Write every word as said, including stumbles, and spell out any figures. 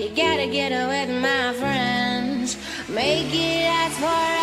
You gotta get with my friends. Make it last forever.